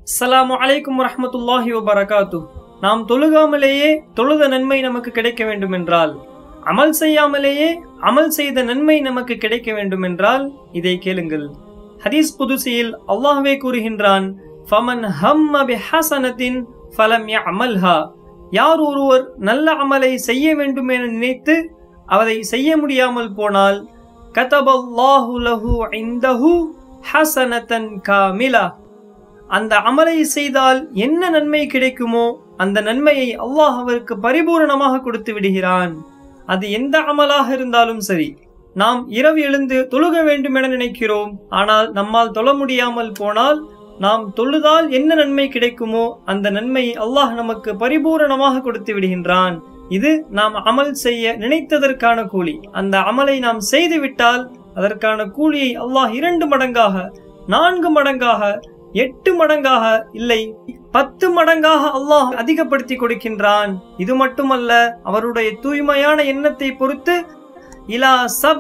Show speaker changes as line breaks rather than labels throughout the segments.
அஸ்ஸலாமு அலைக்கும் வரஹ்மத்துல்லாஹி வபரகாத்துஹ். நாம் தொழுகாமலேயே தொழுத நன்மை நமக்கு கிடைக்க வேண்டுமென்றால், அமல் செய்யாமலேயே அமல் செய்த நன்மை நமக்கு கிடைக்க வேண்டுமென்றால் இதை கேளுங்கள். ஹதீஸ் குதுசியில் அல்லாஹ்வே கூறுகின்றான், ஃபமன் ஹம்ம பிஹஸனத்தின் ஃபலம் யஅமல்ஹா. யார் ஒருவர் நல்ல அமலை செய்ய வேண்டும் என நினைத்து அதை செய்ய முடியாமல் போனால், கதபல்லாஹு லஹு இன்தஹு ஹஸனத்தன் காமிலா. அந்த அமலை செய்தால் என்ன நன்மை கிடைக்குமோ அந்த நன்மையை அல்லாஹ் அவருக்கு பரிபூரணமாக கொடுத்து விடுகிறான். அது எந்த அமலாக இருந்தாலும் சரி. நாம் இரவு எழுந்து தொழுக வேண்டும் என நினைக்கிறோம், ஆனால் நம்மால் தொழ முடியாமல் போனால், நாம் தொழுதால் என்ன நன்மை கிடைக்குமோ அந்த நன்மையை அல்லாஹ் நமக்கு பரிபூரணமாக கொடுத்து விடுகின்றான். இது நாம் அமல் செய்ய நினைத்ததற்கான கூலி. அந்த அமலை நாம் செய்துவிட்டால் அதற்கான கூலியை அல்லாஹ் 2 மடங்காக, 4 மடங்காக, 8 மடங்காக, இல்லை 10 மடங்காக அல்லாஹ் அதிகப்படுத்தி கொடுக்கின்றான். இது மட்டுமல்ல, அவருடைய தூய்மையான எண்ணத்தை பொறுத்து இலா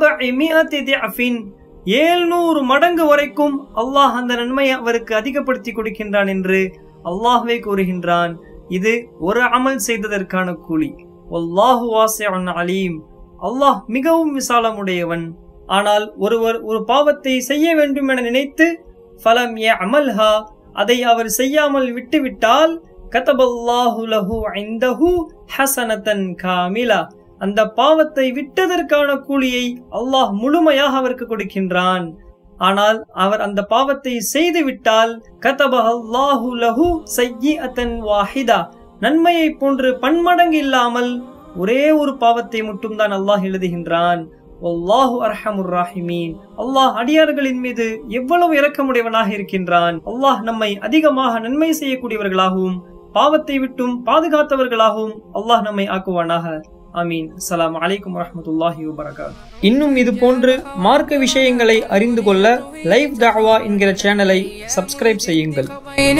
700 திஅஃபின் 700 மடங்கு வரைக்கும் அல்லாஹ் அந்த நன்மையை அவருக்கு அதிகப்படுத்தி கொடுக்கின்றான் என்று அல்லாஹ்வே கூறுகின்றான். இது ஒரு அமல் செய்ததற்கான கூலி. வல்லாஹு வாஸிஉன் அலீம். அல்லாஹ் மிகவும் விசாலமுடையவன். ஆனால் ஒருவர் ஒரு பாவத்தை செய்ய வேண்டும் என நினைத்து ஃபலம் யஅமல்ஹா, அதை அவர் செய்யாமல் விட்டுவிட்டால், கதபல்லாஹு லஹு இன்தஹு ஹஸனத்தன் காமிலா. அந்த பாவத்தை விட்டதற்கான கூலியை அல்லாஹ் முழுமையாக அவருக்கு கொடுக்கின்றான். ஆனால் அவர் அந்த பாவத்தை செய்து விட்டால், கதபல்லாஹு லஹு ஸய்யிஅத்தன் வாஹிதா. நன்மையை போன்று பன்மடங்கு இல்லாமல் ஒரே ஒரு பாவத்தை மட்டும் தான் அல்லாஹ் எழுதுகின்றான். வல்லாஹு அர்ஹமுர் ராஹிமீன். அல்லாஹ் அடியார்களின் மீது எவ்வளவு இரக்கமுடையவனாக இருக்கின்றான். அல்லாஹ் நம்மை அதிகமாக நன்மை செய்யக்கூடியவர்களாகவும் பாவத்தை விட்டும் பாதுகாத்தவர்களாகவும் அல்லாஹ் நம்மை ஆக்குவானாக. ஆமீன். அஸ்ஸலாமு அலைக்கும் வரஹ்மத்துல்லாஹி வபரகாத்துஹ். இன்னும் இது போன்று மார்க்க விஷயங்களை அறிந்து கொள்ள லைவ் தஅவா என்கிற சேனலை சப்ஸ்கிரைப் செய்யுங்கள்.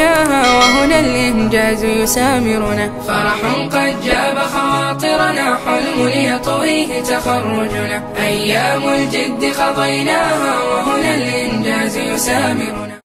وهنا الإنجاز يسامرنا فرح قد جاب خواطرنا حلم يطويه تخرجنا أيام الجد قضيناها وهنا الإنجاز يسامرنا.